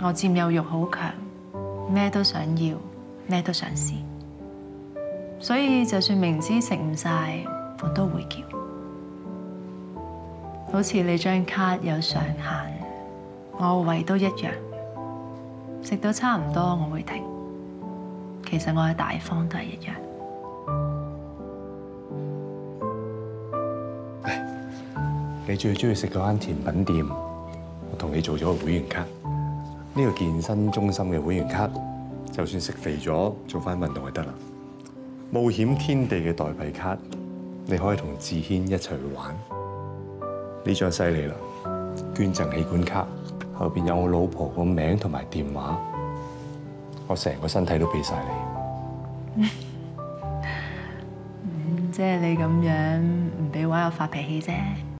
我佔有慾好強，咩都想要，咩都想試，所以就算明知食唔晒，我都會叫。好似你張卡有上限，我胃都一樣，食到差唔多我會停。其實我嘅大方都係一樣。 你最中意食嗰間甜品店，我同你做咗個會員卡。呢個健身中心嘅會員卡，就算食肥咗，做翻運動就得啦。冒險天地嘅代幣卡，你可以同志軒一齊去玩。呢張犀利啦，捐贈器官卡，後邊有我老婆個名同埋電話，我成個身體都俾晒你。 即係你咁樣唔俾玩我發脾氣啫。